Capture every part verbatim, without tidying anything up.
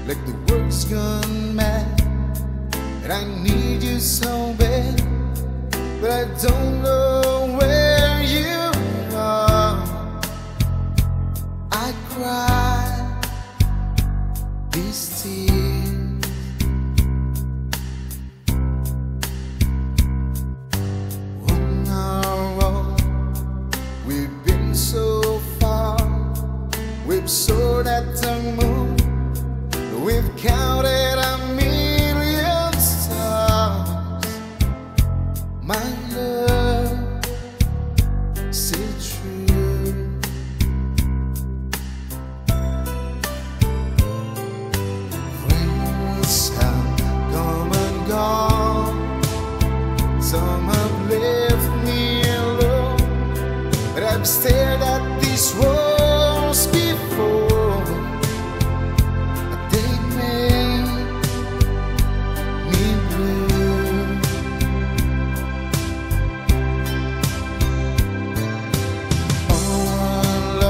like the world's gone mad. And I need you so bad, but I don't know where you are. I cry these tears. On our own, we've been so far. We've soared at the moon. We've counted a million stars. My love, still true. Friends have come and gone. Some have left me alone, but I've stared at these walls before.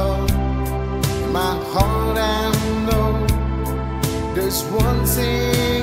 My heart, I know there's one thing